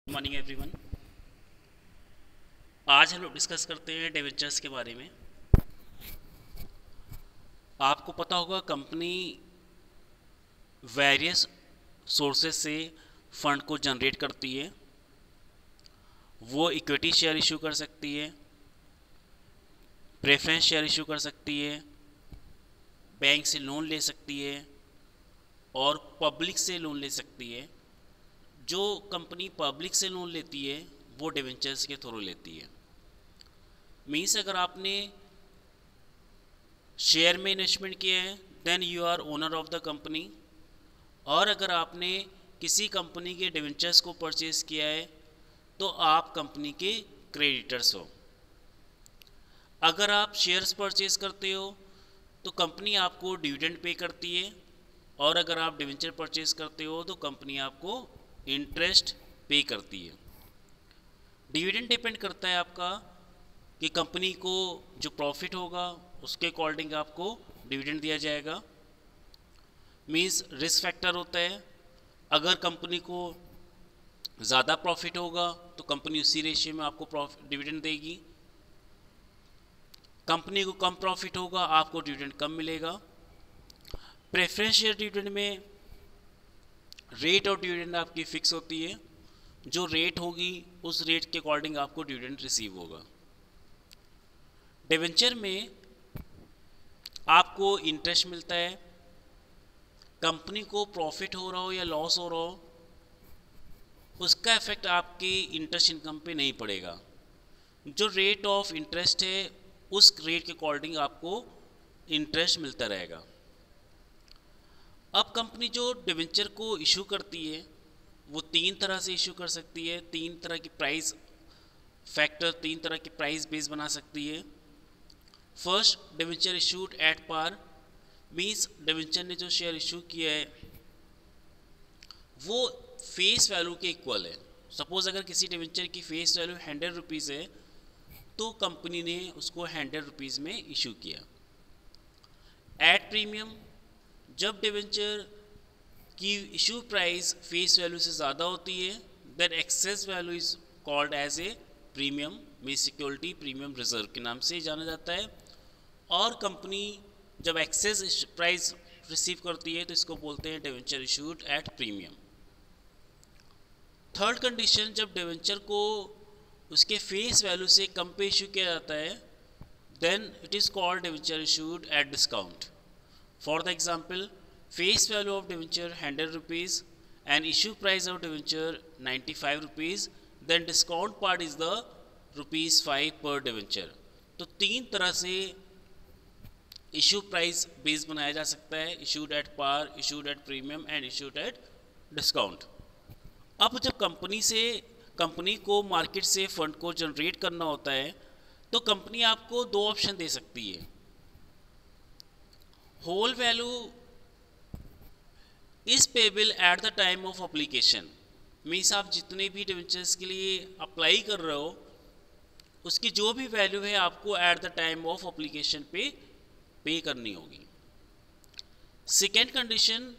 Morning everyone. आज हम लोग डिस्कस करते हैं डिवेंचर्स के बारे में। आपको पता होगा कंपनी वेरियस सोर्सेज से फंड को जनरेट करती है। वो इक्विटी शेयर इशू कर सकती है, प्रेफरेंस शेयर इशू कर सकती है, बैंक से लोन ले सकती है और पब्लिक से लोन ले सकती है। जो कंपनी पब्लिक से लोन लेती है वो डिवेंचर्स के थ्रू लेती है। मीन्स अगर आपने शेयर में इन्वेस्टमेंट किया है then you are owner of the company, और अगर आपने किसी कंपनी के डिवेंचर्स को परचेज किया है तो आप कंपनी के क्रेडिटर्स हो। अगर आप शेयर्स परचेज करते हो तो कंपनी आपको डिविडेंड पे करती है, और अगर आप डिवेंचर परचेज करते हो तो कंपनी आपको इंटरेस्ट पे करती है। डिविडेंड डिपेंड करता है आपका कि कंपनी को जो प्रॉफिट होगा उसके अकॉर्डिंग आपको डिविडेंड दिया जाएगा। मीन्स रिस्क फैक्टर होता है। अगर कंपनी को ज़्यादा प्रॉफिट होगा तो कंपनी उसी रेशियो में आपको डिविडेंड देगी। कंपनी को कम प्रॉफिट होगा आपको डिविडेंड कम मिलेगा। प्रेफरेंस शेयर डिविडेंड में रेट और डिविडेंड आपकी फिक्स होती है। जो रेट होगी उस रेट के अकॉर्डिंग आपको डिविडेंड रिसीव होगा। डिवेंचर में आपको इंटरेस्ट मिलता है। कंपनी को प्रॉफिट हो रहा हो या लॉस हो रहा हो उसका इफेक्ट आपकी इंटरेस्ट इनकम पे नहीं पड़ेगा। जो रेट ऑफ इंटरेस्ट है उस रेट के अकॉर्डिंग आपको इंटरेस्ट मिलता रहेगा। अब कंपनी जो डिवेंचर को इशू करती है वो तीन तरह से इशू कर सकती है। तीन तरह की प्राइस फैक्टर, तीन तरह की प्राइस बेस बना सकती है। First, debenture issued at par, means debenture ने जो शेयर इशू किया है वो फेस वैल्यू के इक्वल है। सपोज अगर किसी डिवेंचर की फेस वैल्यू 100 रुपीज़ है तो कंपनी ने उसको 100 रुपीज़ में इशू किया। एट प्रीमियम, जब डिवेंचर की इशू प्राइस फेस वैल्यू से ज़्यादा होती है then excess value is called as a premium, में सिक्योरिटी प्रीमियम रिजर्व के नाम से जाना जाता है। और कंपनी जब एक्सेस प्राइस रिसीव करती है तो इसको बोलते हैं debenture issued at premium. Third condition, जब डिवेंचर को उसके फेस वैल्यू से कम पे इशू किया जाता है then it is called debenture issued at discount. For the example, face value of debenture 100 rupees and issue price of debenture 95 rupees, then discount part is the ₹5 per debenture. तो तीन तरह से issue price base बनाया जा सकता है, issued at par, issued at premium and issued at discount. अब जब कंपनी को मार्केट से फंड को जनरेट करना होता है तो कंपनी आपको दो ऑप्शन दे सकती है। Whole value is payable at the time of application, means आप जितने भी डिवेंचर्स के लिए अप्लाई कर रहे हो उसकी जो भी वैल्यू है आपको at the time of application pay करनी होगी। सेकेंड कंडीशन,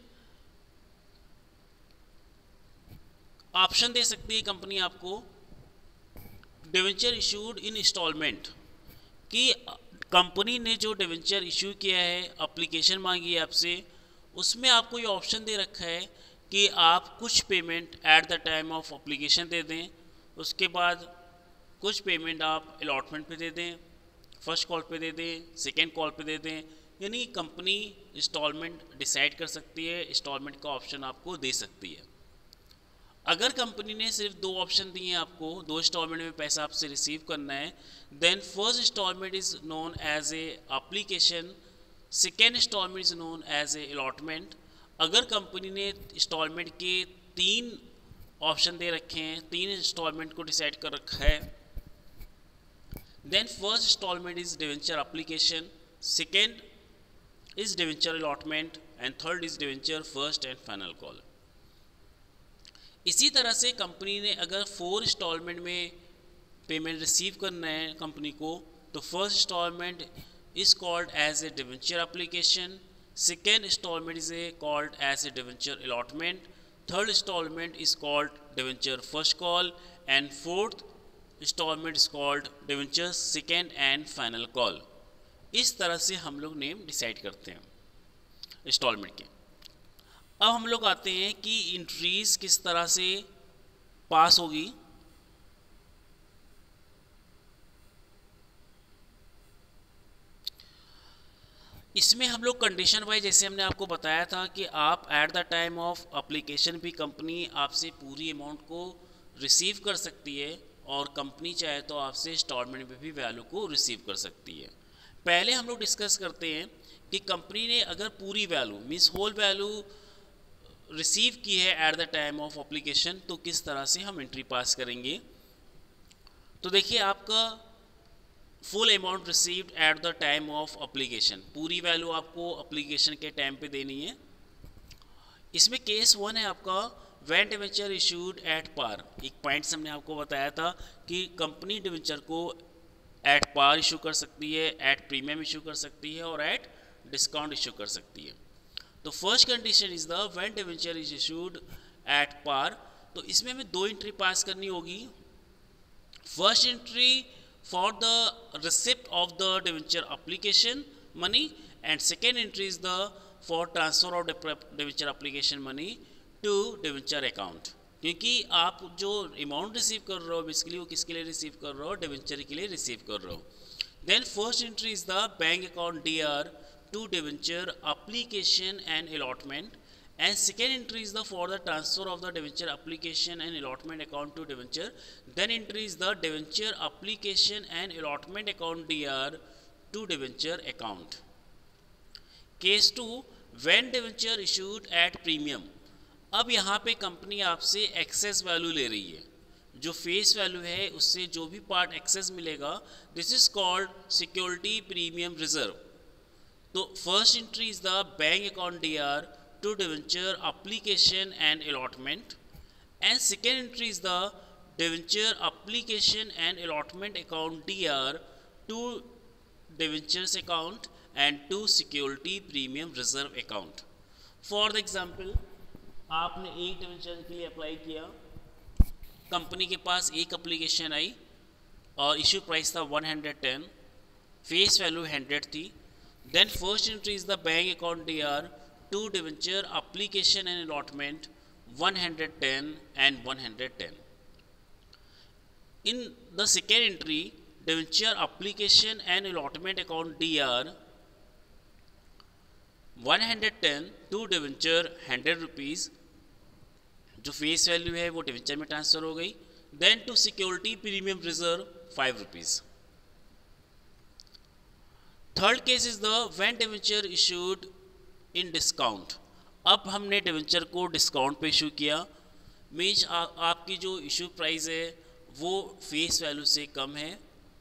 ऑप्शन दे सकती है कंपनी आपको डिवेंचर इशूड इन इंस्टॉलमेंट, कि कंपनी ने जो डिवेंचर इशू किया है, एप्लीकेशन मांगी है आपसे, उसमें आपको ये ऑप्शन दे रखा है कि आप कुछ payment at the time of application दे दें, उसके बाद कुछ पेमेंट आप अलॉटमेंट पे दे दें, फर्स्ट कॉल पे दे दें, सेकेंड कॉल पे दे दें। यानी कंपनी इंस्टॉलमेंट डिसाइड कर सकती है, इंस्टॉलमेंट का ऑप्शन आपको दे सकती है। अगर कंपनी ने सिर्फ दो ऑप्शन दिए हैं आपको, दो इंस्टॉलमेंट में पैसा आपसे रिसीव करना है, then first installment is known as a application, second installment is known as a allotment. अगर कंपनी ने इंस्टॉलमेंट के तीन ऑप्शन दे रखे हैं, तीन इंस्टॉलमेंट को डिसाइड कर रखा है, then first installment is debenture application, second is debenture allotment and third is debenture first and final call. इसी तरह से कंपनी ने अगर 4 इंस्टॉलमेंट में पेमेंट रिसीव करना है कंपनी को, तो first installment is called as a debenture application, second installment is a called as a debenture allotment, third installment is called debenture first call, and fourth installment is called debenture second and final call. इस तरह से हम लोग name decide करते हैं instalment के। अब हम लोग आते हैं कि एंट्रीज किस तरह से पास होगी। इसमें हम लोग कंडीशन वाइज, जैसे हमने आपको बताया था कि आप at the time of application भी कंपनी आपसे पूरी अमाउंट को रिसीव कर सकती है, और कंपनी चाहे तो आपसे इंस्टॉलमेंट में भी वैल्यू को रिसीव कर सकती है। पहले हम लोग डिस्कस करते हैं कि कंपनी ने अगर पूरी value means whole value receive की है at the time of application, तो किस तरह से हम एंट्री पास करेंगे। तो देखिए, आपका full amount received at the time of application, पूरी वैल्यू आपको एप्लीकेशन के टाइम पे देनी है। इसमें केस 1 है आपका when debenture issued at par. एक पॉइंट्स हमने आपको बताया था कि कंपनी डिवेंचर को एट पार इशू कर सकती है, एट प्रीमियम इशू कर सकती है और एट डिस्काउंट इशू कर सकती है। तो first condition is the when debenture is issued at par. तो इसमें हमें 2 एंट्री पास करनी होगी। First entry for the receipt of the debenture application money, and second entry is the for transfer of debenture application money to debenture account. क्योंकि आप जो amount receive कर रहे हो बेसिकली वो किसके लिए रिसीव कर रहे हो, डिवेंचर के लिए रिसीव कर रहे हो। Then first entry is the bank account DR to debenture application and allotment, and second entry is the for the transfer of the debenture application and allotment account to debenture. Then entry is the debenture application and allotment account DR to debenture account. Case 2 when debenture issued at premium। अब यहाँ पे company आपसे access value ले रही है, जो face value है उससे जो भी पार्ट एक्सेस मिलेगा, this is called security premium reserve. तो first entry is the bank account DR to debenture application and allotment, and second entry is the debenture application and allotment account DR to debentures account and to security premium reserve account. For the example, आपने एक debenture के लिए apply किया, company के पास एक application आई और issue price था 110, face value 100 थी। Then first entry is the bank account DR to debenture application and allotment 110 and 110. In the second entry, debenture application and allotment account DR 110 to debenture 100 rupees, जो face value है वो debenture में transfer हो गई। Then to security premium reserve 5 rupees. Third case is the when debenture issued in discount. अब हमने debenture को discount पे इशू किया, मीन्स आपकी जो इशू प्राइस है वो फेस वैल्यू से कम है।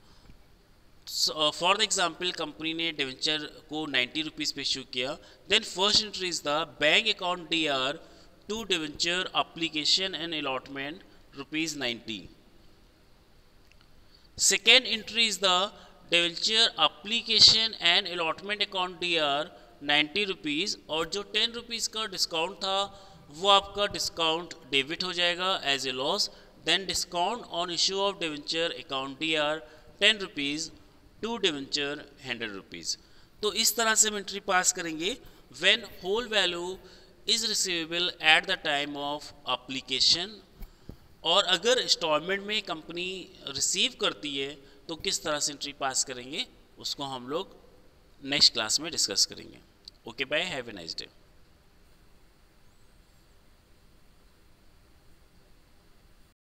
फॉर द एग्जांपल, कंपनी ने डिवेंचर को 90 रुपीज़ पे इशू किया। Then first entry is the bank account DR to debenture application and allotment ₹90। Second entry is the debenture application and allotment account DR 90 rupees, और जो 10 rupees का discount था वो आपका डिस्काउंट डेबिट हो जाएगा as a loss. Then discount on issue of debenture account DR 10 rupees to debenture 100 rupees. तो इस तरह से हम एंट्री पास करेंगे when whole value is receivable at the time of application, और अगर इंस्टॉलमेंट में कंपनी रिसीव करती है तो किस तरह से एंट्री पास करेंगे उसको हम लोग नेक्स्ट क्लास में डिस्कस करेंगे। Okay bye, have a nice day.